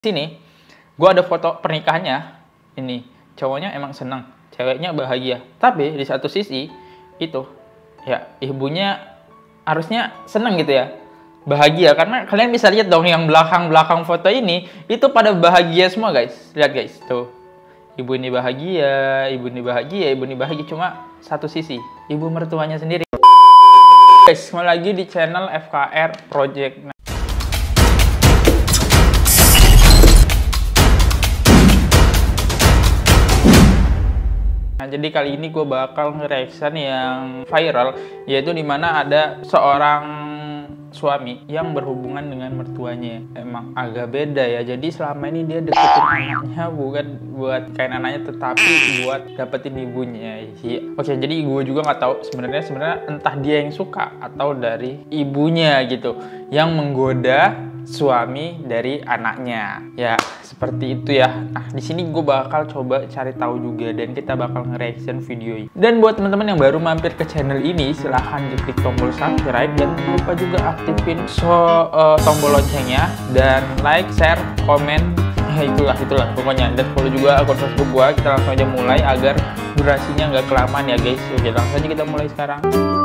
Sini gue ada foto pernikahannya. Ini cowoknya emang seneng, ceweknya bahagia. Tapi di satu sisi itu ya ibunya harusnya seneng gitu ya, bahagia. Karena kalian bisa lihat dong yang belakang foto ini itu pada bahagia semua guys. Lihat guys tuh, ibu ini bahagia, ibu ini bahagia, ibu ini bahagia. Cuma satu sisi, ibu mertuanya sendiri. Guys, kembali lagi di channel FKR Project. Nah, jadi kali ini gue bakal nge-reaction yang viral, yaitu dimana ada seorang suami yang berhubungan dengan mertuanya. Emang agak beda ya, jadi selama ini dia deketin anaknya bukan buat kain anaknya, tetapi buat dapetin ibunya. Oke, jadi gue juga nggak tahu sebenarnya entah dia yang suka atau dari ibunya gitu yang menggoda suami dari anaknya. Ya, seperti itu ya. Nah, di sini gue bakal coba cari tahu juga dan kita bakal nge-reaction video ini. Dan buat teman-teman yang baru mampir ke channel ini, silahkan klik tombol subscribe dan jangan lupa juga aktifin tombol loncengnya dan like, share, komen. Ya itulah pokoknya. Dan follow juga akun Facebook gue. Kita langsung aja mulai agar durasinya nggak kelamaan ya guys. Oke, langsung aja kita mulai sekarang.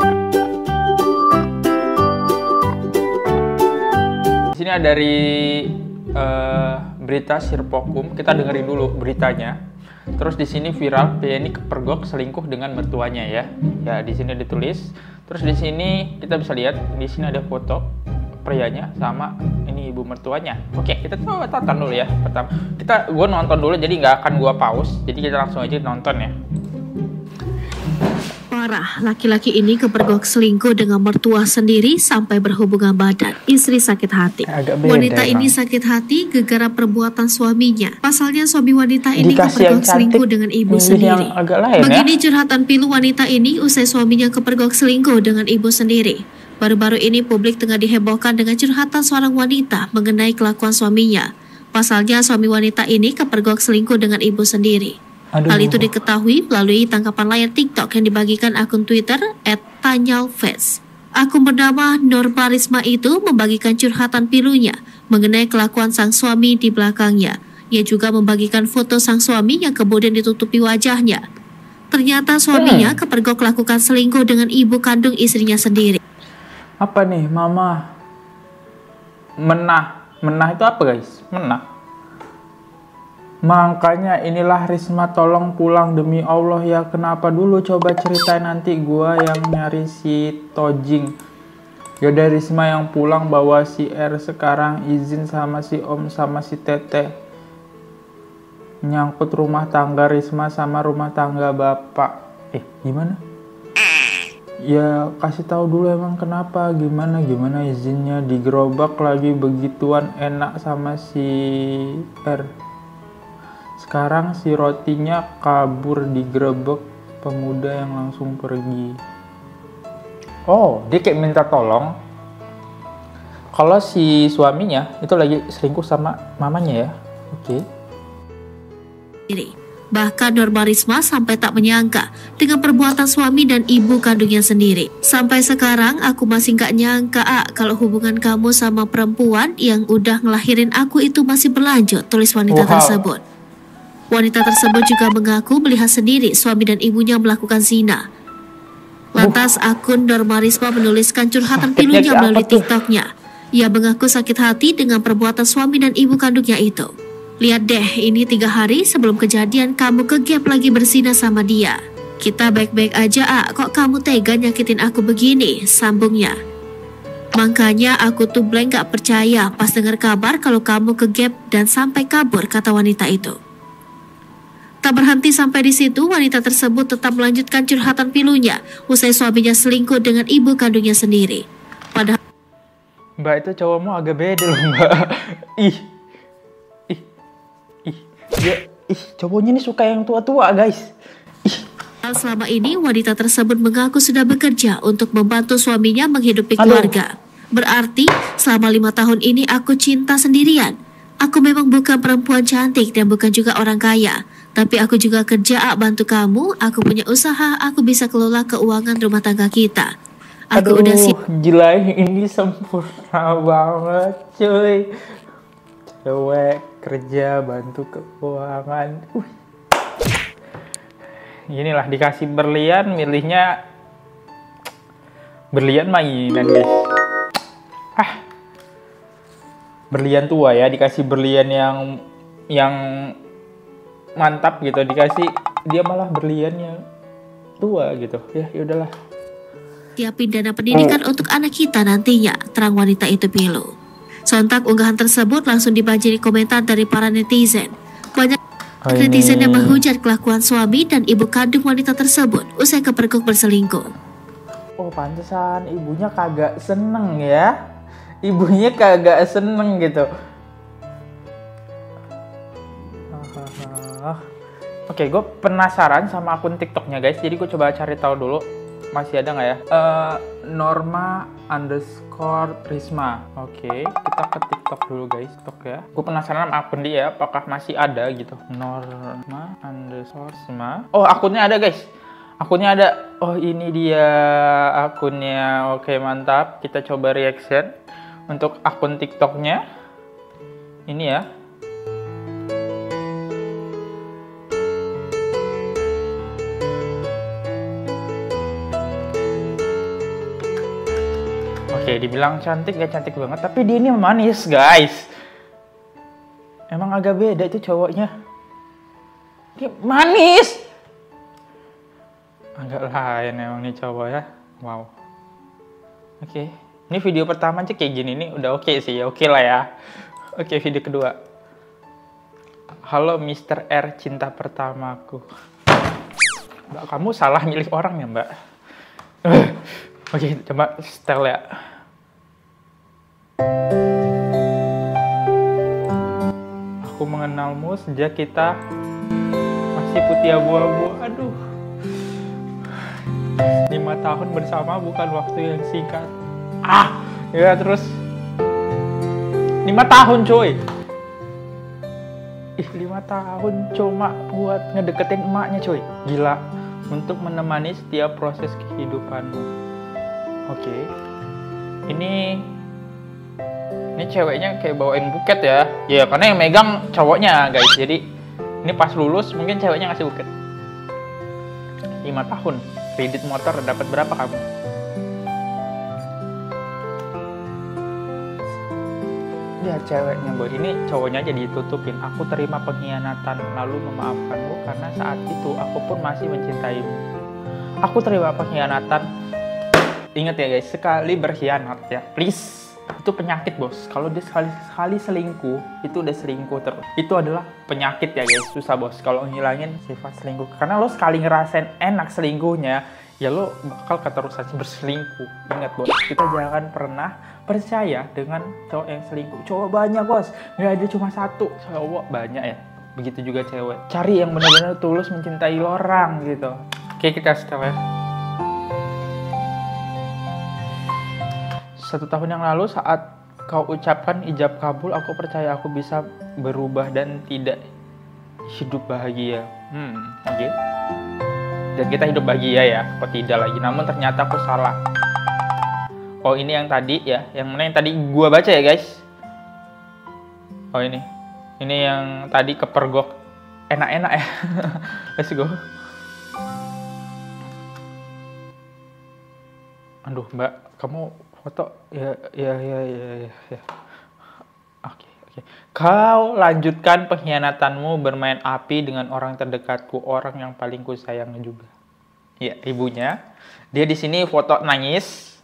Di sini ada dari berita Sirpokum. Kita dengerin dulu beritanya. Terus di sini viral, PNI kepergok selingkuh dengan mertuanya ya. Ya, di sini ditulis. Terus di sini kita bisa lihat di sini ada foto prianya sama ini ibu mertuanya. Oke, kita coba tonton dulu ya. Pertama, gue nonton dulu, jadi nggak akan gue pause. Jadi kita langsung aja nonton ya. Parah, laki-laki ini kepergok selingkuh dengan mertua sendiri sampai berhubungan badan. Istri sakit hati. Wanita ini sakit hati gara-gara perbuatan suaminya. Pasalnya suami wanita ini kepergok selingkuh dengan ibu sendiri. Begini curhatan pilu wanita ini usai suaminya kepergok selingkuh dengan ibu sendiri. Baru-baru ini publik tengah dihebohkan dengan curhatan seorang wanita mengenai kelakuan suaminya. Pasalnya suami wanita ini kepergok selingkuh dengan ibu sendiri. Hal itu diketahui melalui tangkapan layar TikTok yang dibagikan akun Twitter @tanyalfes. Akun bernama Norma Risma itu membagikan curhatan pilunya mengenai kelakuan sang suami di belakangnya. Ia juga membagikan foto sang suami yang kemudian ditutupi wajahnya. Ternyata suaminya kepergok lakukan selingkuh dengan ibu kandung istrinya sendiri. Apa nih, Mama? Menah itu apa guys? Menah. Makanya inilah Risma, tolong pulang demi Allah ya. Kenapa dulu, coba ceritain, nanti gua yang nyari si Tojing. Yaudah Risma yang pulang, bawa si R sekarang, izin sama si Om sama si Tete. Nyangkut rumah tangga Risma sama rumah tangga Bapak. Gimana? Ya kasih tahu dulu emang kenapa, gimana izinnya, digerobak lagi begituan enak sama si R. Sekarang si rotinya kabur, digerebek pemuda yang langsung pergi. Oh, dia kayak minta tolong kalau si suaminya itu lagi selingkuh sama mamanya ya. Oke. Bahkan Norma Risma sampai tak menyangka dengan perbuatan suami dan ibu kandungnya sendiri. Sampai sekarang aku masih gak nyangka kalau hubungan kamu sama perempuan yang udah ngelahirin aku itu masih berlanjut, tulis wanita tersebut. Wanita tersebut juga mengaku melihat sendiri suami dan ibunya melakukan zina. Lantas akun Norma Risma menuliskan curhatan pilunya melalui TikToknya. Ia mengaku sakit hati dengan perbuatan suami dan ibu kandungnya itu. Lihat deh, ini 3 hari sebelum kejadian kamu kegap lagi berzina sama dia. Kita baik-baik aja, kok kamu tega nyakitin aku begini, sambungnya. Makanya aku tuh blank gak percaya pas dengar kabar kalau kamu kegap dan sampai kabur, kata wanita itu. Tak berhenti sampai di situ, wanita tersebut tetap melanjutkan curhatan pilunya usai suaminya selingkuh dengan ibu kandungnya sendiri. Padahal Mbak, itu cowokmu agak beda loh, Mbak. Cowoknya ini suka yang tua-tua, guys. Selama ini wanita tersebut mengaku sudah bekerja untuk membantu suaminya menghidupi keluarga. Berarti selama 5 tahun ini aku cinta sendirian. Aku memang bukan perempuan cantik dan bukan juga orang kaya. Tapi aku juga kerja bantu kamu, aku punya usaha, aku bisa kelola keuangan rumah tangga kita. Aku udah siap. Gila, ini sempurna banget cuy. Cewek kerja, bantu keuangan. Inilah dikasih berlian, milihnya berlian mainan guys. Berlian tua ya, dikasih berlian yang mantap gitu, dikasih dia malah berliannya tua gitu. Ya udahlah. Siapin dana pendidikan untuk anak kita nantinya, terang wanita itu pilu. Sontak unggahan tersebut langsung dibanjiri komentar dari para netizen. Banyak netizen yang menghujat kelakuan suami dan ibu kandung wanita tersebut usai kepergok berselingkuh. Oh, pantesan ibunya kagak seneng ya. Ibunya kagak seneng gitu. Oke, gue penasaran sama akun TikToknya guys. Jadi gue coba cari tahu dulu. Masih ada nggak ya? Norma_Risma. Oke, kita ke TikTok dulu guys. TikTok ya. Gue penasaran sama akun dia. Apakah masih ada gitu? Norma_Risma. Oh, akunnya ada guys. Akunnya ada. Oh, ini dia akunnya. Oke, mantap. Kita coba reaction untuk akun TikToknya. Ini ya. Oke, dibilang cantik gak cantik banget, tapi dia ini manis guys. Emang agak beda itu cowoknya. Dia manis. Agak lain emang nih cowok ya. Wow. Oke. Ini video pertama aja kayak gini nih udah oke sih. Oke lah ya. Oke, video kedua. Halo Mr. R, cinta pertamaku. Mbak, kamu salah milih orang ya mbak. Oke, coba setel ya. Aku mengenalmu sejak kita masih putih abu-abu. Aduh. 5 tahun bersama bukan waktu yang singkat. Ya terus 5 tahun coy. 5 tahun cuma buat ngedeketin emaknya coy. Gila. Untuk menemani setiap proses kehidupanmu. Oke. Ini ceweknya kayak bawain buket ya. Ya karena yang megang cowoknya guys. Jadi ini pas lulus mungkin ceweknya ngasih buket. 5 tahun. Kredit motor dapat berapa kamu? Ya ceweknya boy, ini cowoknya aja ditutupin. Aku terima pengkhianatan lalu memaafkanmu karena saat itu aku pun masih mencintaimu. Aku terima pengkhianatan. Ingat ya guys, sekali berkhianat ya, please. Itu penyakit bos. Kalau dia sekali selingkuh, itu udah selingkuh terus. Itu adalah penyakit ya guys, susah bos. Kalau ngilangin sifat selingkuh, karena lo sekali ngerasain enak selingkuhnya, ya lo bakal keterusan berselingkuh. Ingat bos, kita jangan pernah percaya dengan cowok yang selingkuh. Cowok banyak bos, nggak ada cuma satu. Cowok banyak ya, begitu juga cewek. Cari yang benar-benar tulus mencintai orang gitu. Oke, kita setel ya. 1 tahun yang lalu saat kau ucapkan ijab kabul, aku percaya aku bisa berubah dan tidak hidup bahagia. Oke. Dan kita hidup bahagia ya, kok tidak lagi. Namun ternyata aku salah. Oh ini yang tadi ya, yang mana yang tadi gua baca ya guys. Oh ini yang tadi kepergok enak-enak ya. Let's go. Aduh mbak, kamu foto ya. Oke. Kau lanjutkan pengkhianatanmu bermain api dengan orang terdekatku, orang yang paling ku sayang juga. Ya ibunya. Dia di sini foto nangis.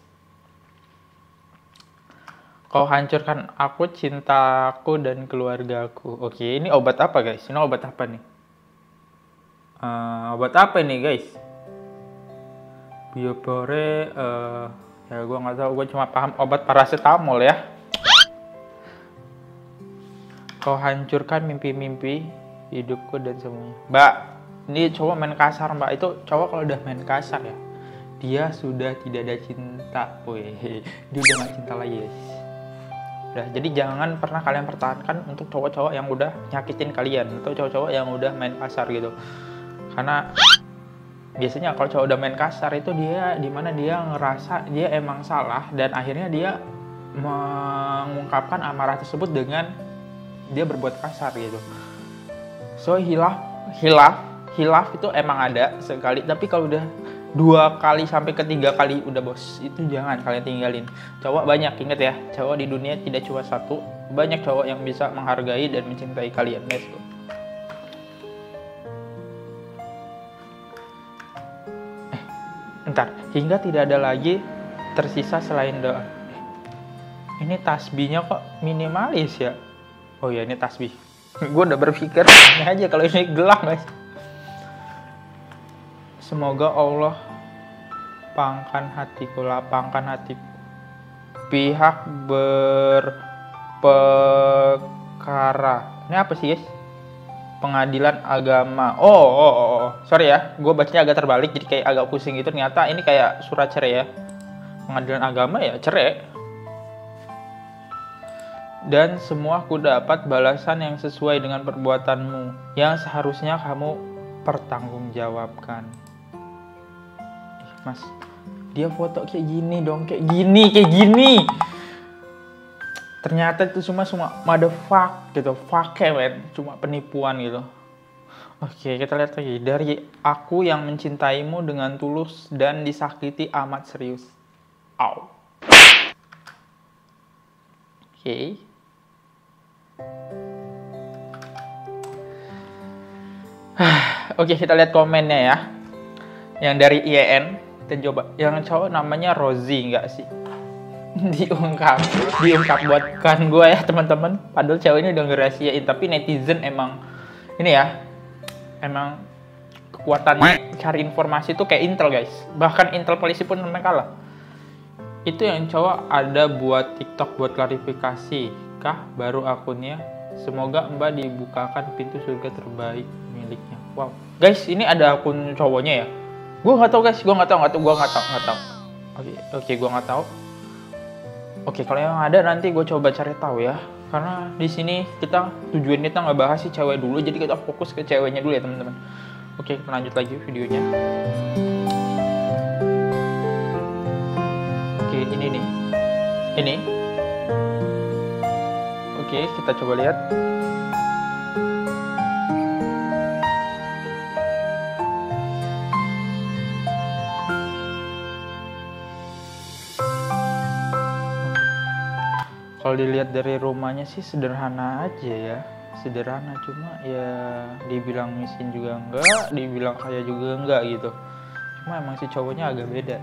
Kau hancurkan aku, cintaku, dan keluargaku. Oke, ini obat apa guys? Ini obat apa nih? Obat apa ini guys? Biopore, ya gue nggak tahu. Gue cuma paham obat paracetamol ya. Kau hancurkan mimpi-mimpi hidupku dan semuanya. Mbak, ini cowok main kasar mbak. Itu cowok kalau udah main kasar ya, dia sudah tidak ada cinta. Wih, dia udah gak cinta lagi guys. Udah, jadi jangan pernah kalian pertahankan untuk cowok-cowok yang udah nyakitin kalian atau cowok-cowok yang udah main kasar gitu. Karena biasanya kalau cowok udah main kasar itu dia dimana dia ngerasa dia emang salah dan akhirnya dia mengungkapkan amarah tersebut dengan dia berbuat kasar gitu. So hilaf itu emang ada sekali, tapi kalau udah 2 kali sampai ke 3 kali udah bos, itu jangan kalian tinggalin. Cowok banyak, inget ya, cowok di dunia tidak cuma satu, banyak cowok yang bisa menghargai dan mencintai kalian. Let's go. Bentar, hingga tidak ada lagi tersisa selain doa. Ini tasbihnya kok minimalis ya? Oh ya, ini tasbih. Gue udah berpikir ini aja kalau ini gelang guys. Semoga Allah lapangkan hatiku. Pihak berperkara. Ini apa sih guys? Pengadilan agama. Oh. Sorry ya, gue bacanya agak terbalik jadi kayak agak pusing gitu. Ternyata ini kayak surat cerai ya. Pengadilan agama ya cerai. Dan semua aku dapat balasan yang sesuai dengan perbuatanmu, yang seharusnya kamu pertanggungjawabkan. Mas, dia foto kayak gini dong, kayak gini. Ternyata itu semua motherfuck gitu, fuck man, cuma penipuan gitu. Oke, kita lihat lagi. Dari aku yang mencintaimu dengan tulus dan disakiti amat serius. Ow. Oke. Oke, kita lihat komennya ya. Yang dari IEN, dan coba yang cowok namanya Rozi nggak sih? diungkap buatkan gue ya teman-teman. Padahal cewek ini udah ngerahasiain, tapi netizen emang ini ya, emang kekuatan cari informasi itu kayak Intel guys. Bahkan Intel polisi pun memang kalah. Itu yang cowok ada buat TikTok buat klarifikasi kah baru akunnya. Semoga Mbak dibukakan pintu surga terbaik miliknya. Wow guys, ini ada akun cowoknya ya. Gue nggak tahu guys, gue nggak tahu. Oke, gue nggak tahu. Oke, kalau yang ada nanti gue coba cari tahu ya. Karena di sini tujuan kita nggak bahas si cewek dulu, jadi kita fokus ke ceweknya dulu ya teman-teman. Oke, kita lanjut lagi videonya. Oke, ini nih. Ini. Oke, kita coba lihat. Kalau dilihat dari rumahnya sih sederhana aja ya. Sederhana, cuma ya dibilang miskin juga enggak, dibilang kaya juga enggak gitu. Cuma emang si cowoknya agak beda.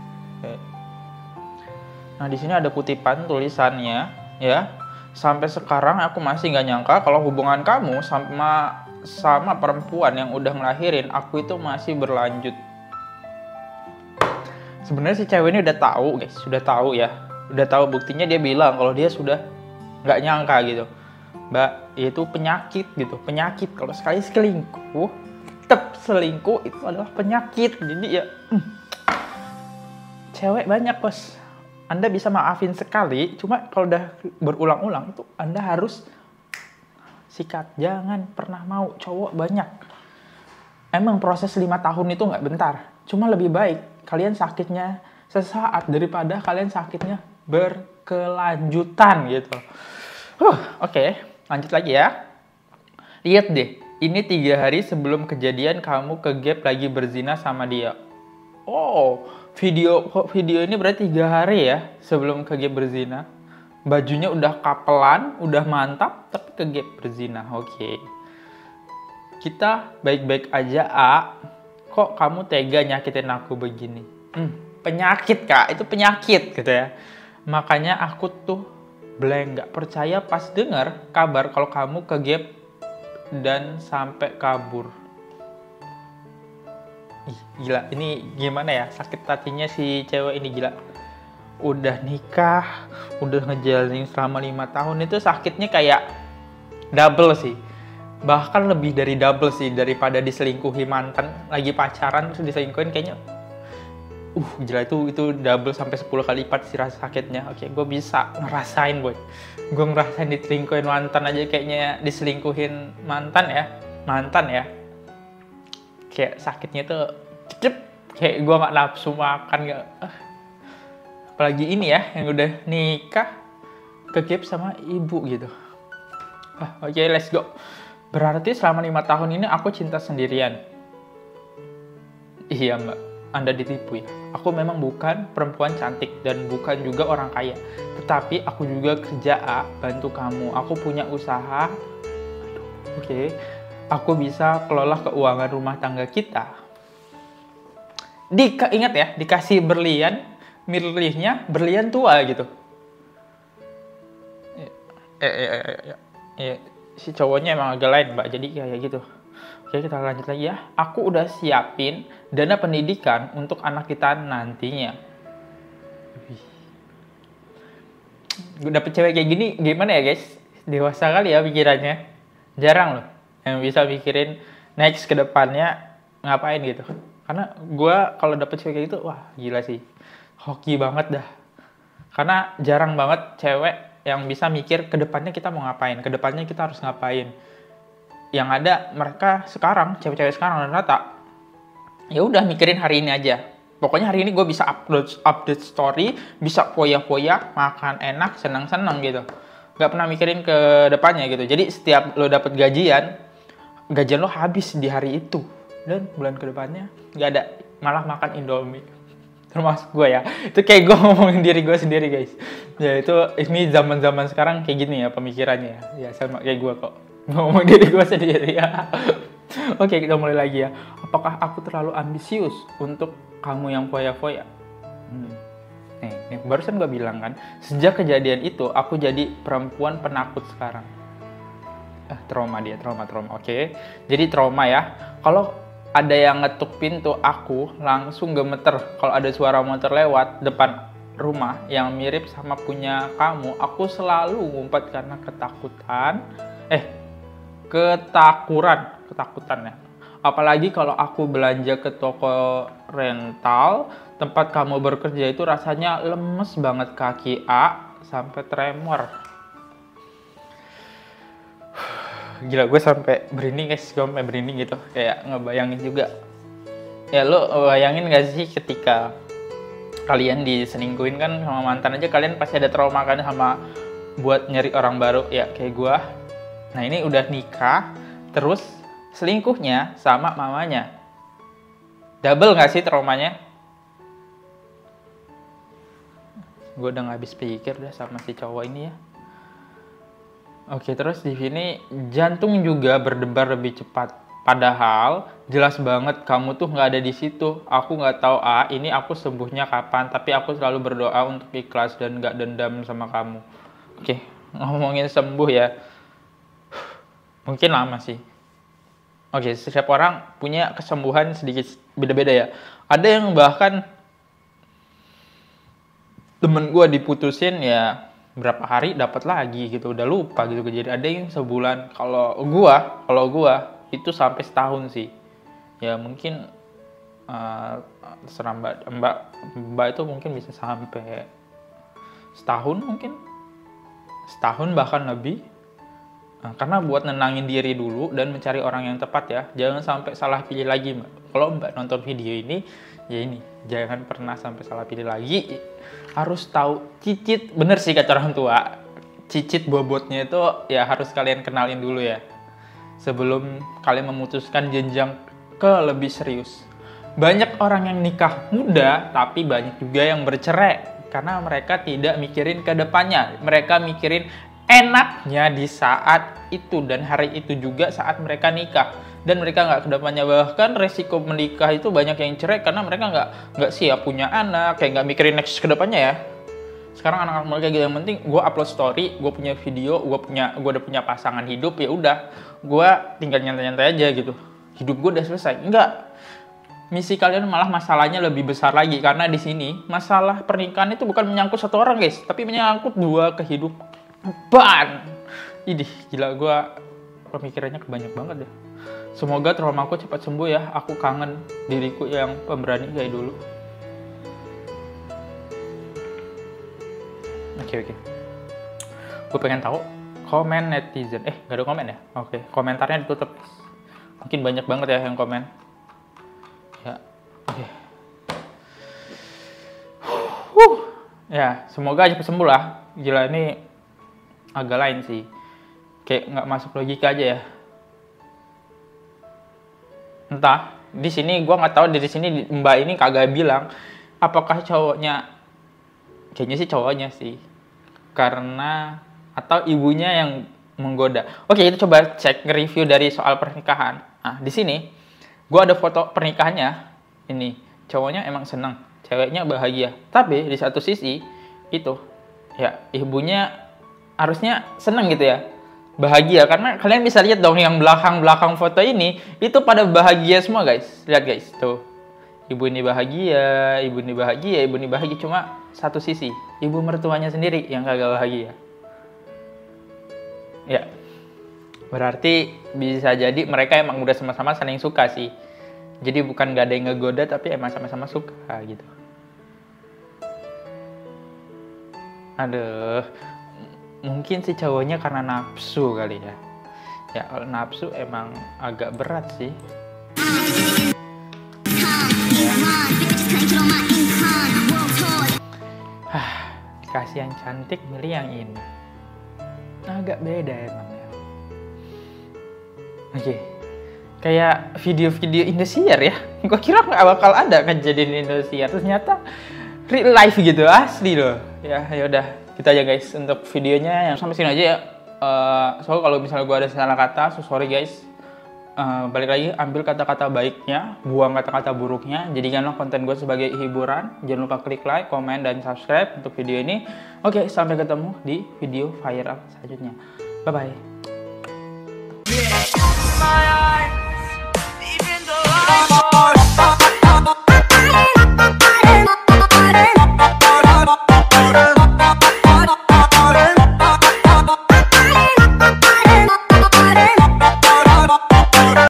Nah, di sini ada kutipan tulisannya ya. Sampai sekarang aku masih nggak nyangka kalau hubungan kamu sama perempuan yang udah ngelahirin aku itu masih berlanjut. Sebenarnya si cewek ini udah tahu guys, sudah tahu ya. Udah tahu, buktinya dia bilang kalau dia sudah nggak nyangka gitu. Mbak, itu penyakit gitu, penyakit. Kalau sekali selingkuh, tetap selingkuh itu adalah penyakit. Jadi ya, cewek banyak bos. Anda bisa maafin sekali, cuma kalau udah berulang-ulang itu Anda harus sikat. Jangan pernah mau, cowok banyak. Emang proses 5 tahun itu nggak bentar. Cuma lebih baik kalian sakitnya sesaat daripada kalian sakitnya berkelanjutan gitu. Oke, lanjut lagi ya. Lihat deh, ini 3 hari sebelum kejadian kamu ke gap lagi berzina sama dia. Oh, video ini berarti 3 hari ya sebelum ke gap berzina. Bajunya udah kapelan, udah mantap, tapi ke gap berzina. Oke. Kita baik-baik aja, kok kamu tega nyakitin aku begini? Penyakit kak, itu penyakit gitu ya. Makanya aku tuh blank, gak percaya pas dengar kabar kalau kamu ke gap dan sampai kabur. Ih, gila, ini gimana ya sakit hatinya si cewek ini, gila. Udah nikah, udah ngejalanin selama 5 tahun, itu sakitnya kayak double sih. Bahkan lebih dari double sih daripada diselingkuhi mantan, lagi pacaran terus diselingkuhin kayaknya. Gila, itu double sampai 10 kali lipat sih rasa sakitnya. Oke, gue bisa ngerasain boy. Gue ngerasain diselingkuhin mantan aja kayaknya diselingkuhin mantan ya. Kayak sakitnya tuh kayak gue gak nafsu makan gak. Apalagi ini ya yang udah nikah ke gap sama ibu gitu. Oke, let's go. Berarti selama 5 tahun ini aku cinta sendirian. Iya mbak, Anda ditipu ya. Aku memang bukan perempuan cantik dan bukan juga orang kaya. Tetapi aku juga kerja bantu kamu. Aku punya usaha. Oke. Aku bisa kelola keuangan rumah tangga kita. Ingat ya, dikasih berlian, milihnya berlian tua gitu. Si cowoknya emang agak lain mbak, jadi kayak gitu. Oke, kita lanjut lagi ya. Aku udah siapin dana pendidikan untuk anak kita nantinya. Gue dapet cewek kayak gini gimana ya guys? Dewasa kali ya pikirannya. Jarang loh yang bisa mikirin next ke depannya ngapain gitu. Karena gue kalau dapet cewek kayak gitu, wah gila sih. Hoki banget dah. Karena jarang banget cewek yang bisa mikir ke depannya kita mau ngapain, ke depannya kita harus ngapain. Yang ada mereka sekarang, cewek-cewek sekarang rata, ya udah mikirin hari ini aja. Pokoknya hari ini gue bisa update story, bisa foya-foya, makan enak, senang-senang gitu. Gak pernah mikirin ke depannya gitu. Jadi setiap lo dapet gajian lo habis di hari itu. Dan bulan ke depannya gak ada, malah makan Indomie. Termasuk gue ya. Itu kayak gue ngomongin diri gue sendiri guys. Ya itu, ini zaman-zaman sekarang kayak gini ya pemikirannya. Ya sama kayak gue kok. Ngomong diri gue sendiri ya. Oke, kita mulai lagi ya. Apakah aku terlalu ambisius untuk kamu yang foya-foya? Nih, barusan gue bilang kan, sejak kejadian itu aku jadi perempuan penakut sekarang. Trauma. Oke. Jadi trauma ya. Kalau ada yang ngetuk pintu, aku langsung gemeter. Kalau ada suara motor lewat depan rumah yang mirip sama punya kamu, aku selalu ngumpet karena ketakutan ya. Apalagi kalau aku belanja ke toko rental, tempat kamu bekerja itu rasanya lemes banget, kaki sampai tremor. Gila, gue sampai berinding guys, gitu, kayak ngebayangin juga. Ya lo bayangin gak sih ketika kalian diselingkuhin kan sama mantan aja, kalian pasti ada trauma kan sama buat nyari orang baru ya kayak gue. Nah ini udah nikah, terus selingkuhnya sama mamanya. Double gak sih traumanya? Gue udah gak habis pikir dah sama si cowok ini ya. Oke, terus di sini jantung juga berdebar lebih cepat. Padahal jelas banget kamu tuh gak ada di situ. Aku gak tahu ini aku sembuhnya kapan, tapi aku selalu berdoa untuk ikhlas dan gak dendam sama kamu. Oke, ngomongin sembuh ya. Mungkin lama sih. Oke, setiap orang punya kesembuhan sedikit beda-beda ya. Ada yang bahkan temen gue diputusin ya berapa hari dapat lagi gitu, udah lupa gitu. Jadi ada yang sebulan. Kalau gue itu sampai setahun sih. Ya mungkin terserah mbak itu mungkin bisa sampai setahun mungkin. Setahun bahkan lebih. Karena buat nenangin diri dulu dan mencari orang yang tepat ya. Jangan sampai salah pilih lagi mbak. Kalau mbak nonton video ini, ya ini, jangan pernah sampai salah pilih lagi. Harus tahu cicit, bener sih kata orang tua. Cicit bobotnya itu ya harus kalian kenalin dulu ya. Sebelum kalian memutuskan jenjang ke lebih serius. Banyak orang yang nikah muda, tapi banyak juga yang bercerai. Karena mereka tidak mikirin ke depannya. Mereka mikirin enaknya di saat itu dan hari itu juga saat mereka nikah, dan mereka nggak kedepannya. Bahkan resiko menikah itu banyak yang cerai karena mereka nggak siap punya anak, kayak nggak mikirin next kedepannya ya. Sekarang anak-anak mereka gitu, yang penting gue upload story, gue punya video, gue udah punya pasangan hidup, ya udah gue tinggal nyantai-nyantai aja gitu, hidup gue udah selesai. Enggak, misi kalian malah masalahnya lebih besar lagi, karena di sini masalah pernikahan itu bukan menyangkut satu orang guys, tapi menyangkut dua kehidupan. Idih, gila, gue pemikirannya kebanyak banget deh. Semoga trauma aku cepat sembuh ya. Aku kangen diriku yang pemberani kayak dulu. Oke. Gue pengen tahu komen netizen. Gak ada komen ya? Oke, komentarnya ditutup. Mungkin banyak banget ya yang komen. Ya, oke. Ya, semoga cepat sembuh lah. Gila, ini agak lain sih. Kayak nggak masuk logika aja ya. Entah, di sini gue nggak tahu, dari sini mbak ini kagak bilang apakah cowoknya, kayaknya sih cowoknya sih, karena atau ibunya yang menggoda. Oke, kita coba cek review dari soal pernikahan. Nah, di sini gue ada foto pernikahannya. Ini cowoknya emang seneng, ceweknya bahagia. Tapi di satu sisi itu ya ibunya harusnya seneng gitu ya, bahagia, karena kalian bisa lihat dong yang belakang foto ini itu pada bahagia semua guys. Lihat guys, tuh ibu ini bahagia, ibu ini bahagia, ibu ini bahagia. Cuma satu sisi, ibu mertuanya sendiri yang kagak bahagia. Ya, berarti bisa jadi mereka emang udah sama-sama saling suka sih. Jadi bukan gak ada yang ngegoda, tapi emang sama-sama suka gitu. Aduh, mungkin si cowoknya karena nafsu kali ya. Ya kalau nafsu emang agak berat sih. Dikasih yang cantik, milih yang ini. Agak beda emang ya. Oke. Kayak video-video Indosiar ya. Gua kira nggak bakal ada kejadian Indosiar, ternyata real life gitu, asli loh. Ya udah, gitu aja guys untuk videonya, yang sampai sini aja ya. Soalnya kalau misalnya gue ada salah kata, so sorry guys. Balik lagi, ambil kata-kata baiknya, buang kata-kata buruknya. Jadikanlah konten gue sebagai hiburan. Jangan lupa klik like, komen, dan subscribe untuk video ini. Oke, sampai ketemu di video viral selanjutnya. Bye bye.